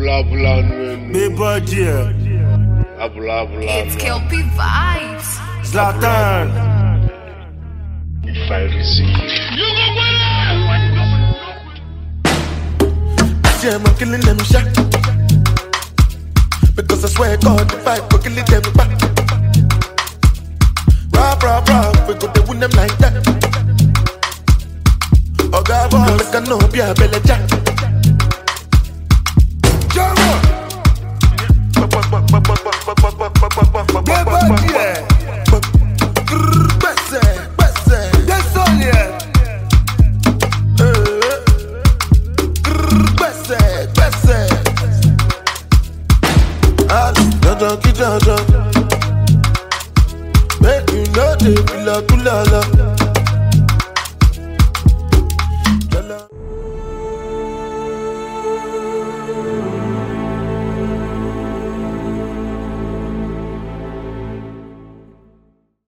Abula Big body. Abula. It's Kelpie Vibes. Zlatan. If I receive. Yeah, I'm killing them shot. Because I swear God, if I go kill them back. Rah, we go to win them like that. Oh God, make a no be a belly jack. Make you know they feel like